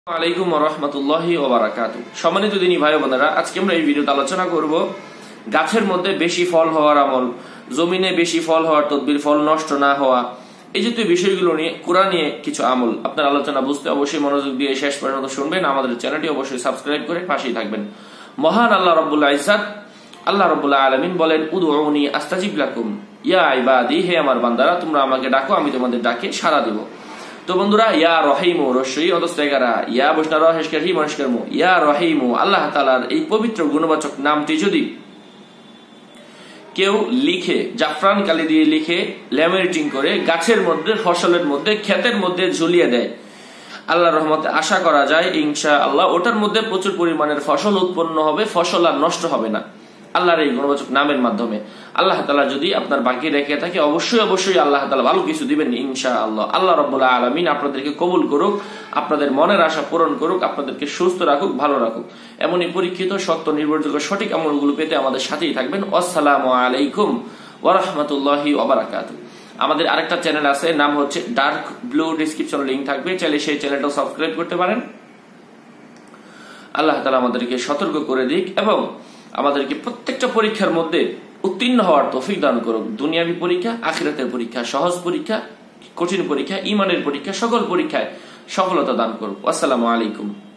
আলাইকুম ওয়া রাহমাতুল্লাহি ওয়া বারাকাতুহু। সম্মানিত দিনী ভাই বোনেরা, আজকে আমরা এই ভিডিওতে আলোচনা করব গাছের মধ্যে বেশি ফল হওয়ার আমল, জমিনে বেশি ফল হওয়ার তদবির, ফল নষ্ট না হওয়া, এই জাতীয় বিষয়গুলো নিয়ে কোরআনে কিছু আমল। আপনার আলোচনা বুঝতে অবশ্যই মনোযোগ দিয়ে শেষ পর্যন্ত শুনবেন। আমাদের চ্যানেলটি অবশ্যই সাবস্ক্রাইব করে পাশেই থাকবেন। মহান আল্লাহ রাব্বুল ইজ্জাত, আল্লাহ রাব্বুল আলামিন বলেন, উদউনি আস্তাজিব লাকুম ইয়া ইবাদি, হে আমার বান্দারা তোমরা আমাকে ডাকো, আমি তোমাদের ডাকে সাড়া দেব। তো বন্ধুরা, ইয়া রহিমু রশই অদস্তেগারা ইয়া বৈষ্ণব হেশকার হি মনস্করমু ইয়া রহিমু, আল্লাহ তাআলার এই পবিত্র গুণবাচক নামটি যদি কেউ লিখে, জাফরান কালি দিয়ে লিখে ল্যামিনেটিং করে গাছের মধ্যে, ফসলের মধ্যে, ক্ষেতের মধ্যে ঝুলিয়ে দেয়, আল্লাহর রহমতে আশা করা যায় ইনশাআল্লাহ ওটার মধ্যে প্রচুর পরিমাণের ফসল উৎপন্ন হবে, ফসল আর নষ্ট হবে না আল্লাহর এই গুণবাচক নামের মাধ্যমে। আল্লাহ তাআলা যদি আপনার বাকি রেখে থাকে, অবশ্যই আল্লাহ তাআলা ভালো কিছু দিবেন ইনশাআল্লাহ। আল্লাহ রাব্বুল আলামিন আপনাদেরকে কবুল করুক, আপনাদের মনের আশা পূরণ করুক, আপনাদেরকে সুস্থ রাখুক, ভালো রাখুক। এমনই পরীক্ষিত, সত্য, নির্ভরযোগ্য, সঠিক আমলগুলো পেতে আমাদের সাথেই থাকবেন। আসসালামু আলাইকুম ওয়া রাহমাতুল্লাহি ওয়া বারাকাতুহু। আমাদের আরেকটা চ্যানেল আছে, নাম হচ্ছে ডার্ক ব্লু, ডেসক্রিপশনে লিংক থাকবে, চাইলে সেই চ্যানেলটাও সাবস্ক্রাইব করতে পারেন। আল্লাহ তাআলা আমাদেরকে সতর্ক করে দিক এবং আমাদেরকে প্রত্যেকটা পরীক্ষার মধ্যে উত্তীর্ণ হওয়ার তৌফিক দান করুক। দুনিয়াবী পরীক্ষা, আখিরাতের পরীক্ষা, সহজ পরীক্ষা, কঠিন পরীক্ষা, ঈমানের পরীক্ষা, সকল পরীক্ষায় সফলতা দান করুক। আসসালামু আলাইকুম।